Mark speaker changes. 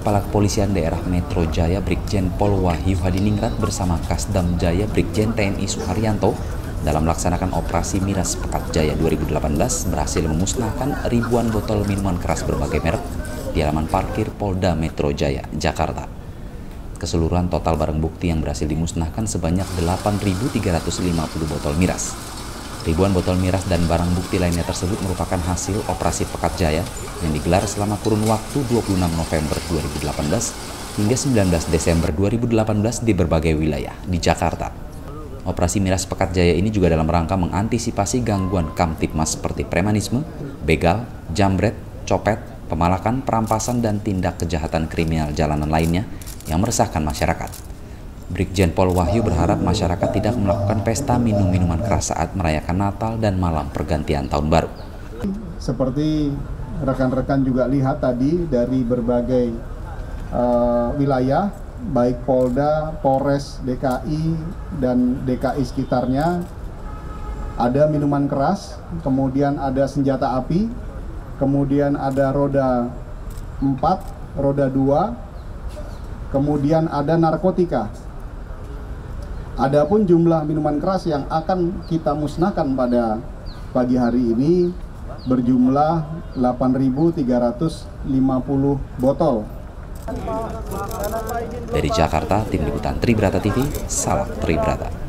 Speaker 1: Kepala Kepolisian Daerah Metro Jaya Brigjen Pol Wahyu Hadiningrat bersama Kasdam Jaya Brigjen TNI Suharyanto dalam melaksanakan operasi Miras Pekat Jaya 2018 berhasil memusnahkan ribuan botol minuman keras berbagai merek di halaman parkir Polda Metro Jaya, Jakarta. Keseluruhan total barang bukti yang berhasil dimusnahkan sebanyak 8.350 botol miras. Ribuan botol miras dan barang bukti lainnya tersebut merupakan hasil operasi Pekat Jaya yang digelar selama kurun waktu 26 November 2018 hingga 19 Desember 2018 di berbagai wilayah di Jakarta. Operasi Miras Pekat Jaya ini juga dalam rangka mengantisipasi gangguan Kamtibmas seperti premanisme, begal, jambret, copet, pemalakan, perampasan, dan tindak kejahatan kriminal jalanan lainnya yang meresahkan masyarakat. Brigjen Pol Wahyu berharap masyarakat tidak melakukan pesta minum minuman keras saat merayakan Natal dan malam pergantian tahun baru.
Speaker 2: Seperti rekan-rekan juga lihat tadi dari berbagai wilayah, baik Polda, Polres DKI, dan DKI sekitarnya, ada minuman keras, kemudian ada senjata api, kemudian ada roda 4, roda 2, kemudian ada narkotika. Adapun jumlah minuman keras yang akan kita musnahkan pada pagi hari ini berjumlah 8.350 botol.
Speaker 1: Dari Jakarta, Tim Liputan Tribrata TV, salam Tribrata.